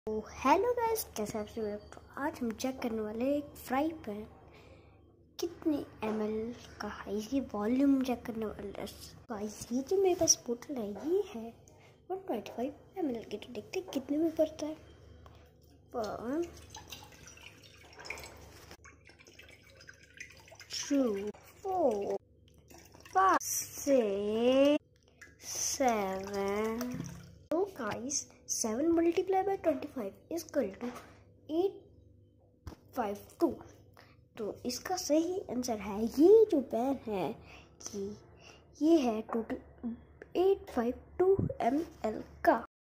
तो hello guys, कैसे आप सब? तो आज हम चेक करने वाले हैं एक फ्राई पैन कितने ml का है। इसकी वॉल्यूम चेक करने वाले हैं गाइस। ये जो मेरे पास बोतल है ये है 125 ml की। तो देखते हैं कितने में पड़ता है। 1 2 4 5 6 7। तो guys 7 multiply by 25 is equal to 852। तो इसका सही आंसर है ये जो पैन है कि ये है टोटल 852 ml का।